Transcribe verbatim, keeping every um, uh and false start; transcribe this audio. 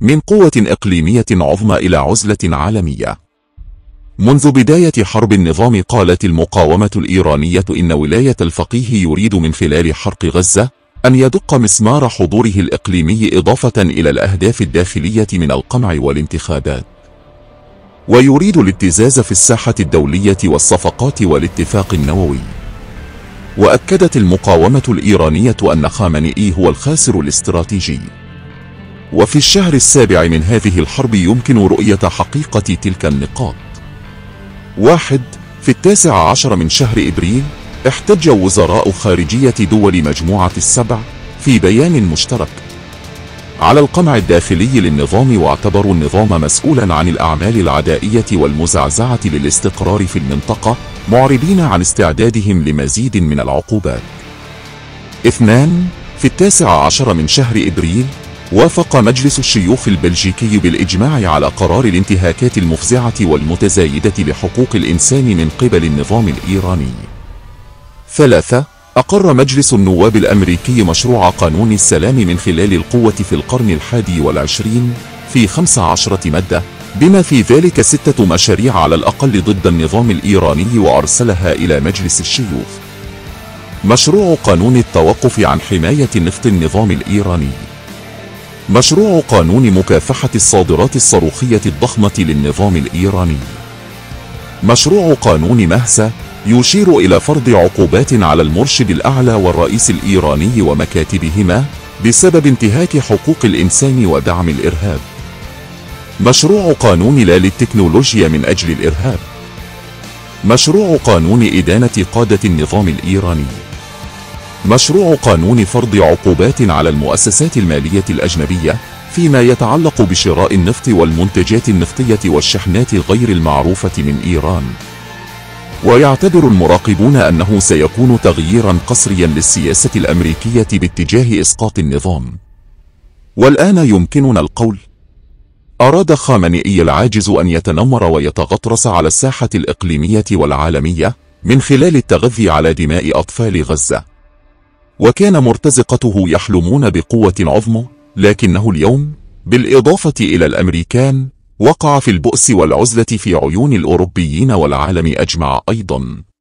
من قوة إقليمية عظمى إلى عزلة عالمية. منذ بداية حرب النظام قالت المقاومة الإيرانية إن ولاية الفقيه يريد من خلال حرق غزة أن يدق مسمار حضوره الإقليمي إضافة إلى الأهداف الداخلية من القمع والانتخابات، ويريد الابتزاز في الساحة الدولية والصفقات والاتفاق النووي. وأكدت المقاومة الإيرانية أن خامنئي هو الخاسر الاستراتيجي. وفي الشهر السابع من هذه الحرب يمكن رؤية حقيقة تلك النقاط. واحد. في التاسع عشر من شهر إبريل احتج وزراء خارجية دول مجموعة السبع في بيان مشترك على القمع الداخلي للنظام، واعتبروا النظام مسؤولا عن الأعمال العدائية والمزعزعة للاستقرار في المنطقة، معربين عن استعدادهم لمزيد من العقوبات. اثنان. في التاسع عشر من شهر إبريل وافق مجلس الشيوخ البلجيكي بالإجماع على قرار الانتهاكات المفزعة والمتزايدة لحقوق الإنسان من قبل النظام الإيراني. ثلاثة. أقر مجلس النواب الأمريكي مشروع قانون السلام من خلال القوة في القرن الحادي والعشرين في خمس عشرة مادة، بما في ذلك ستة مشاريع على الأقل ضد النظام الإيراني، وأرسلها إلى مجلس الشيوخ. مشروع قانون التوقف عن حماية نفط النظام الإيراني. مشروع قانون مكافحة الصادرات الصاروخية الضخمة للنظام الإيراني. مشروع قانون مهسا يشير إلى فرض عقوبات على المرشد الأعلى والرئيس الإيراني ومكاتبهما بسبب انتهاك حقوق الإنسان ودعم الإرهاب. مشروع قانون لا للتكنولوجيا من أجل الإرهاب. مشروع قانون إدانة قادة النظام الإيراني. مشروع قانون فرض عقوبات على المؤسسات المالية الأجنبية فيما يتعلق بشراء النفط والمنتجات النفطية والشحنات غير المعروفة من إيران. ويعتبر المراقبون أنه سيكون تغييرا قسريا للسياسة الأمريكية باتجاه إسقاط النظام. والآن يمكننا القول: أراد خامنئي العاجز أن يتنمر ويتغطرس على الساحة الإقليمية والعالمية من خلال التغذي على دماء أطفال غزة، وكان مرتزقته يحلمون بقوة عظمى، لكنه اليوم بالإضافة إلى الأمريكان وقع في البؤس والعزلة في عيون الأوروبيين والعالم أجمع أيضا.